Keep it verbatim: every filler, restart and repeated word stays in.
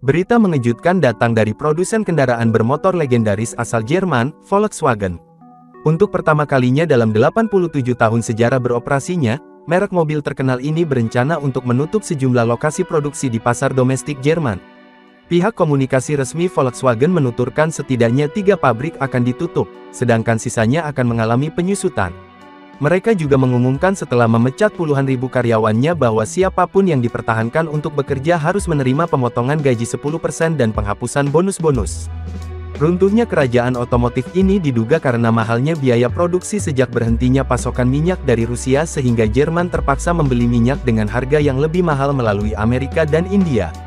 Berita mengejutkan datang dari produsen kendaraan bermotor legendaris asal Jerman, Volkswagen. Untuk pertama kalinya dalam delapan puluh tujuh tahun sejarah beroperasinya, merek mobil terkenal ini berencana untuk menutup sejumlah lokasi produksi di pasar domestik Jerman. Pihak komunikasi resmi Volkswagen menuturkan setidaknya tiga pabrik akan ditutup, sedangkan sisanya akan mengalami penyusutan. Mereka juga mengumumkan setelah memecat puluhan ribu karyawannya bahwa siapapun yang dipertahankan untuk bekerja harus menerima pemotongan gaji sepuluh persen dan penghapusan bonus-bonus. Runtuhnya kerajaan otomotif ini diduga karena mahalnya biaya produksi sejak berhentinya pasokan minyak dari Rusia sehingga Jerman terpaksa membeli minyak dengan harga yang lebih mahal melalui Amerika dan India.